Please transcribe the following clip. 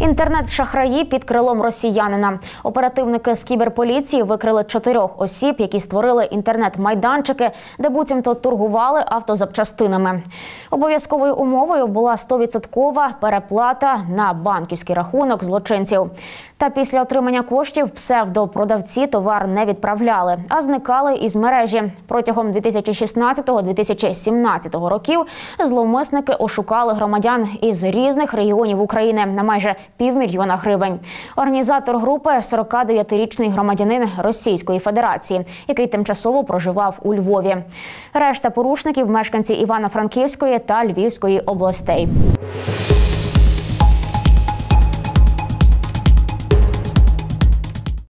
Інтернет-шахраї під крилом росіянина. Оперативники з кіберполіції викрили 4 осіб, які створили інтернет-майданчики, де буцімто торгували автозапчастинами. Обов'язковою умовою була 100% переплата на банківський рахунок злочинців. Та після отримання коштів псевдопродавці товар не відправляли, а зникали із мережі. Протягом 2016-2017 років зловмисники ошукали громадян із різних регіонів України на майже 500 000 гривень. Організатор групи – 49-річний громадянин Російської Федерації, який тимчасово проживав у Львові. Решта порушників – мешканці Івано-Франківської та Львівської областей.